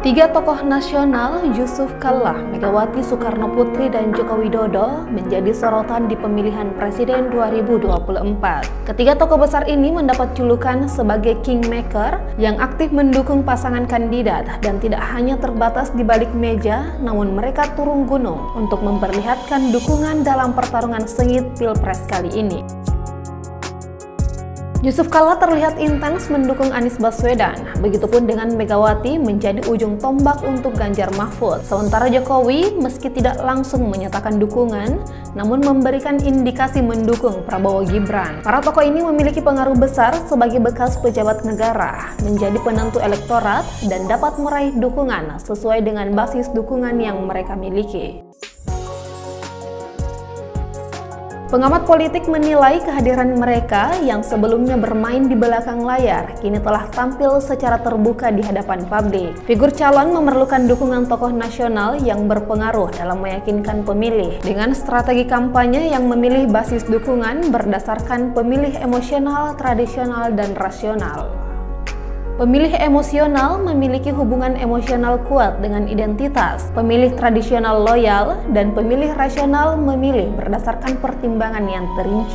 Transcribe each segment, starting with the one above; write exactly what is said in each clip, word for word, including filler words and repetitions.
Tiga tokoh nasional, Yusuf Kalla, Megawati Soekarnoputri, dan Joko Widodo menjadi sorotan di pemilihan presiden dua ribu dua puluh empat. Ketiga tokoh besar ini mendapat julukan sebagai kingmaker yang aktif mendukung pasangan kandidat dan tidak hanya terbatas di balik meja, namun mereka turun gunung untuk memperlihatkan dukungan dalam pertarungan sengit Pilpres kali ini. Yusuf Kalla terlihat intens mendukung Anies Baswedan, begitupun dengan Megawati menjadi ujung tombak untuk Ganjar Mahfud. Sementara Jokowi meski tidak langsung menyatakan dukungan, namun memberikan indikasi mendukung Prabowo Gibran. Para tokoh ini memiliki pengaruh besar sebagai bekas pejabat negara, menjadi penentu elektorat dan dapat meraih dukungan sesuai dengan basis dukungan yang mereka miliki. Pengamat politik menilai kehadiran mereka yang sebelumnya bermain di belakang layar kini telah tampil secara terbuka di hadapan publik. Figur calon memerlukan dukungan tokoh nasional yang berpengaruh dalam meyakinkan pemilih dengan strategi kampanye yang memilih basis dukungan berdasarkan pemilih emosional, tradisional, dan rasional. Pemilih emosional memiliki hubungan emosional kuat dengan identitas, pemilih tradisional loyal, dan pemilih rasional memilih berdasarkan pertimbangan yang terinci.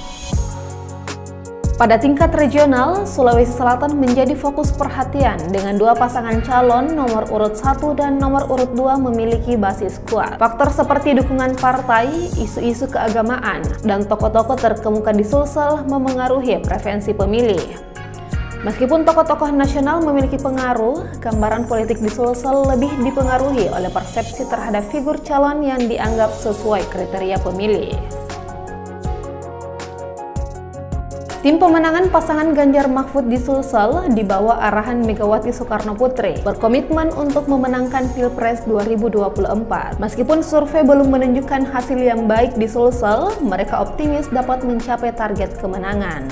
Pada tingkat regional, Sulawesi Selatan menjadi fokus perhatian dengan dua pasangan calon nomor urut satu dan nomor urut dua memiliki basis kuat. Faktor seperti dukungan partai, isu-isu keagamaan, dan tokoh-tokoh terkemuka di Sulsel memengaruhi preferensi pemilih. Meskipun tokoh-tokoh nasional memiliki pengaruh, gambaran politik di Sulsel lebih dipengaruhi oleh persepsi terhadap figur calon yang dianggap sesuai kriteria pemilih. Tim pemenangan pasangan Ganjar Mahfud di Sulsel di bawah arahan Megawati Soekarnoputri berkomitmen untuk memenangkan Pilpres dua ribu dua puluh empat. Meskipun survei belum menunjukkan hasil yang baik di Sulsel, mereka optimis dapat mencapai target kemenangan.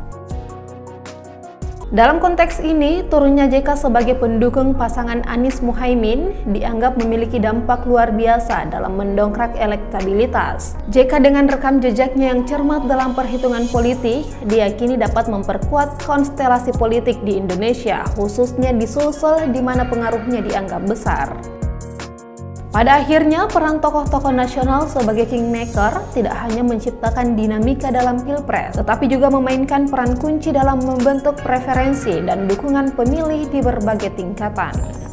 Dalam konteks ini, turunnya J K sebagai pendukung pasangan Anies Muhaimin dianggap memiliki dampak luar biasa dalam mendongkrak elektabilitas. J K dengan rekam jejaknya yang cermat dalam perhitungan politik, diyakini dapat memperkuat konstelasi politik di Indonesia, khususnya di Sulsel di mana pengaruhnya dianggap besar. Pada akhirnya, peran tokoh-tokoh nasional sebagai kingmaker tidak hanya menciptakan dinamika dalam Pilpres, tetapi juga memainkan peran kunci dalam membentuk preferensi dan dukungan pemilih di berbagai tingkatan.